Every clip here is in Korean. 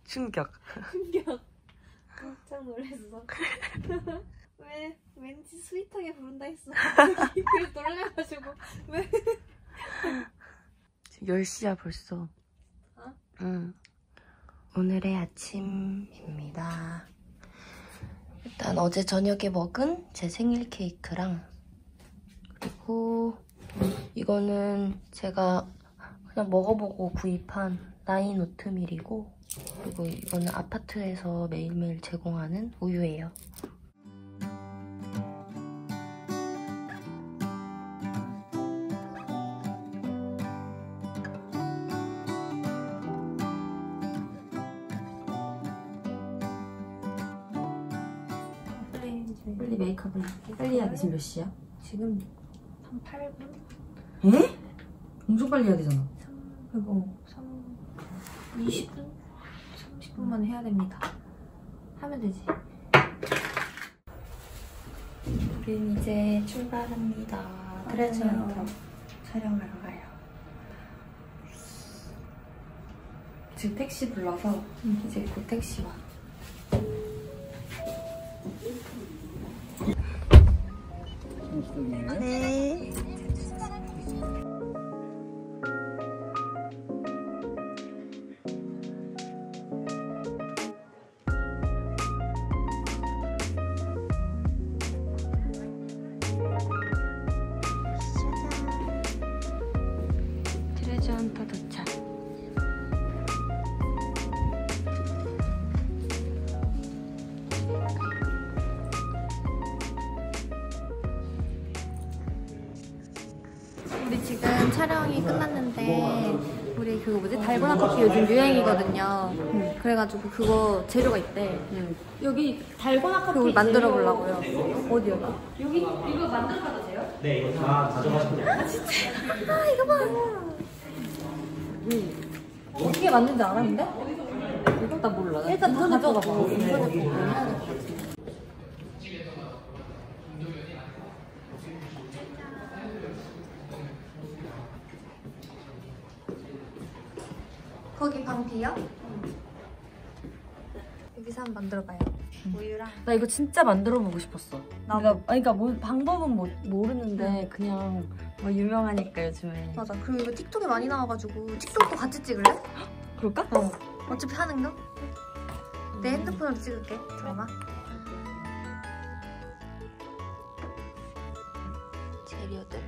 충격. 충격. 깜짝 놀랐어. 왜 왠지 스윗하게 부른다 했어. 그래서 놀라가지고 왜? 지금 10시야 벌써. 어? 응. 오늘의 아침입니다. 일단 어제 저녁에 먹은 제 생일 케이크랑, 그리고 이거는 제가 그냥 먹어보고 구입한 나인 오트밀이고, 그리고 이거는 아파트에서 매일매일 제공하는 우유예요. 빨리 메이크업을 할게. 빨리 해야 돼. 지금 몇 시야? 지금 한 8분? 에? 엄청 빨리 해야 되잖아. 20분? 30분만 해야 됩니다. 하면 되지. 우린 이제 출발합니다. 트레저헌터 촬영하러 가요. 지금 택시 불러서 이제 곧 택시 와. 네. 트레저헌터 도착. 우리 지금 촬영이 끝났는데 우리 그거 뭐지? 달고나 커피 요즘 유행이거든요. 그래가지고 그거 재료가 있대. 여기 달고나 커피 그걸 만들어 보려고요. 어디요? 여기 이거 만들어 봐도 돼요? 네, 이거 다 가져가시면 돼요. 아 이거 봐. 어떻게 만든지 알았는데? 이거 나 몰라. 일단 다 가져가 봐. 거기 방 비어? 여기서 한번 만들어봐요. 우유랑. 나 이거 진짜 만들어 보고 싶었어. 나도. 그러니까 뭐 방법은 모르는데 그냥 뭐 유명하니까 요즘에. 맞아. 그리고 이거 틱톡에 많이 나와가지고 틱톡도 같이 찍을래? 그럴까? 어차피 하는 거? 내 핸드폰으로 찍을게. 잠깐만. 재료들.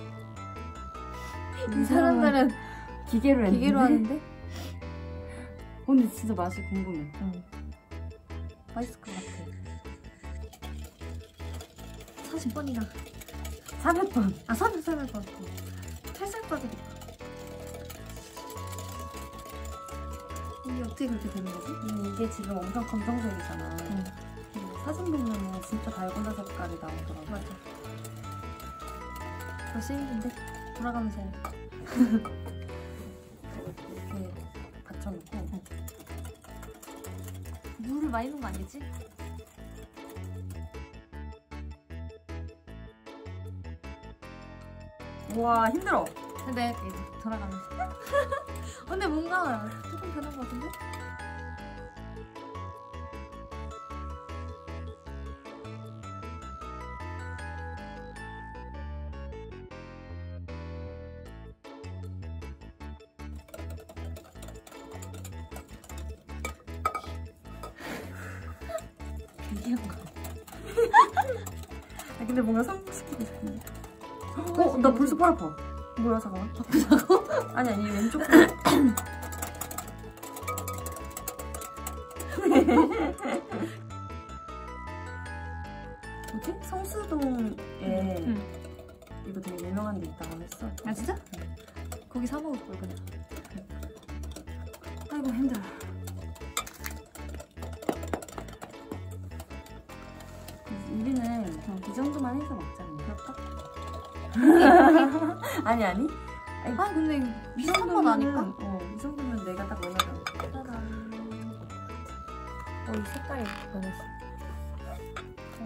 이 사람들은 기계로 했는데? 기계로 하는데? 근데 진짜 맛이 궁금해. 맛있을 것 같아. 40번이나. 400번. 아, 400번. 8살까지. 이게 어떻게 그렇게 되는 거지? 이게 지금 엄청 검정색이잖아. 사진 보면은 진짜 달고나 색깔이 나오더라고. 맞아. 벌써 힘든데? 돌아가면서 해. 이렇게 받쳐놓고. 물을 많이 넣은 거 아니지? 우와, 힘들어. 근데 이제 돌아가면서. 근데 뭔가 조금 변한 거 같은데? 신기한 거. 아, 근데 뭔가 성공시키고 싶은데. 나 벌써 팔 아파. 뭐야, 잠깐만. 바쁘다고? 아니, 왼쪽. 뭐지? 성수동에 이거 되게 유명한 데 있다고 했어. 아, 진짜? 거기 사 먹을 걸, 그냥. 아이고, 힘들어. 우리는 이 정도만 해서 먹자. 그럴까? 아니. 아니, 근데 비슷한 건 아닐까? 이 정도면 내가 딱 원하던. 짜잔. 이 색깔이 변했어.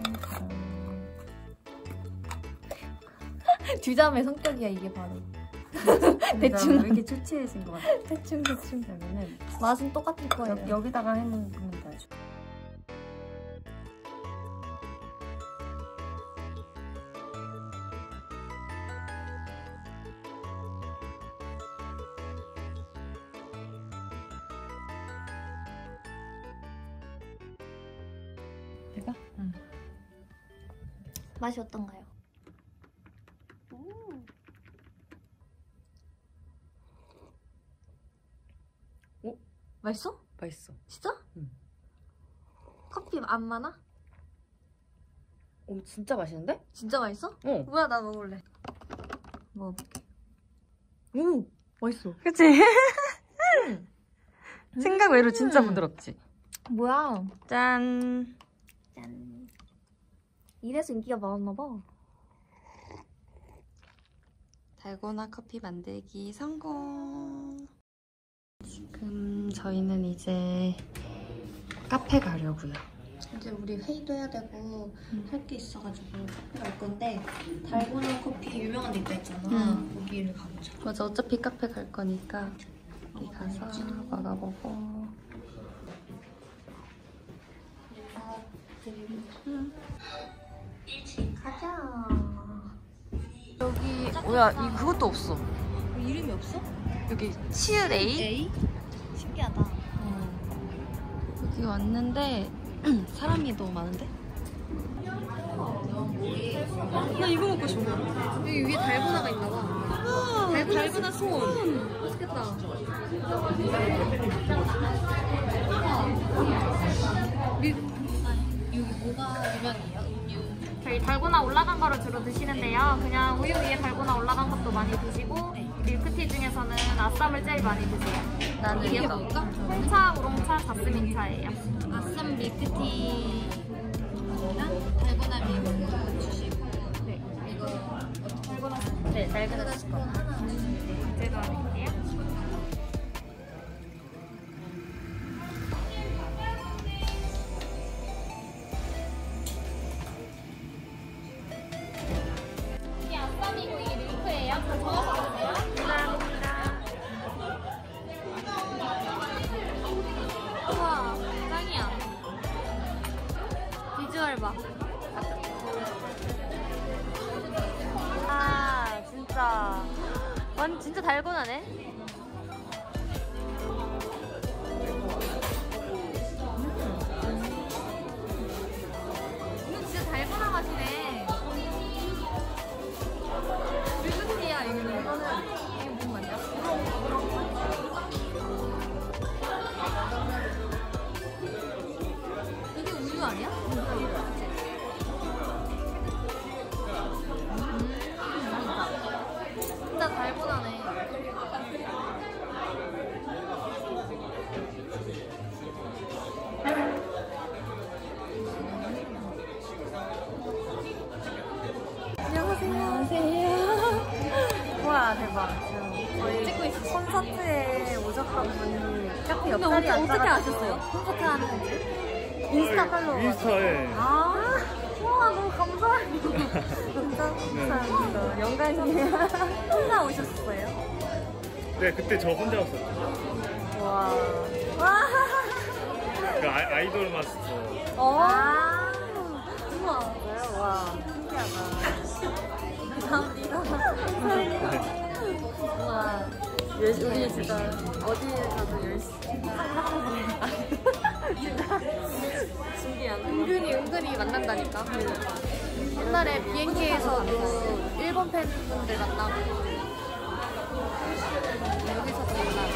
두 자매 성격이야, 이게 바로. 대충 왜 이렇게 초췌해진 것 같아? 대충. 그러면은 맛은 똑같을 거예요. 여기다가 해놓으면 돼. 내가? 응. 맛이 어떤가요? 오? 맛있어? 맛있어. 진짜? 응. 커피 안 많아? 오, 진짜 맛있는데? 진짜 맛있어? 어. 뭐야, 나 먹을래. 먹어볼게. 오, 맛있어. 그치? 생각 외로 진짜 부드럽지? 뭐야? 짠. 짠. 이래서 인기가 많았나봐. 달고나 커피 만들기 성공. 지금 저희는 이제 카페 가려고요. 이제 우리 회의도 해야 되고 할 게 있어가지고 카페 갈 건데 달고나 커피 유명한 데 있다 했잖아. 거기를 가보자. 맞아, 어차피 카페 갈 거니까 여기 가서 먹어보고. 가자. 여기 뭐야? 그것도 없어. 이름이 없어? 여기 치읓 A? A? 신기하다. 여기 왔는데 사람이 너무 많은데? 나 이거 먹고 싶어. 여기 위에 달고나가 있나봐. 달고나 스콘. 맛있겠다. 여기 뭐가 유명해요? 음료. 저희 달고나 올라간 거를 주로 드시는데요. 그냥 우유 위에 달고나 올라간 것도 많이 드시고 밀크티 중에서는 아쌈을 제일 많이 드세요. 나는 이게 뭘까? 홍차, 우롱차, 자스민 차예요. 아쌈 밀크티랑 달고나 밀크 주시고 네. 이거 달고나 네, 달고나 스콘 하나. 제가 드릴게요. 이게 아쌈이고 이게 밀크예요. 다 저어서 드세요. 감사합니다. 우와, 짱이야. 비주얼 봐. 아, 진짜. 진짜 달고나네. 이거 진짜 달고나 맛이네. 밀크티야, 이거는. 이게 무슨 맛이야? 이게 우유 아니야? 진짜 달고나네. 와, 대박. 저희 찍고 있어. 콘서트에 오셨던 분이 카페 근데 옆자리에 어떻게 앉아가지고. 아셨어요? 콘서트 하는 건지? 인스타 팔로워. 인스타에 아, 와, 너무 감사해요. 감사합니다. 영광이에요. 혼자 오셨어요? 네 그때 저 혼자 왔었죠. 와. 와. 그 아이돌 마스터. 와. 우와. 와, 신기하다. 감사합니다. 와. 우리 진짜 어디에 가도 열심히 준비한 은근히 만난다니까. 옛날에 비행기에서도 일본 팬분들 만나고 여기서도 만나고.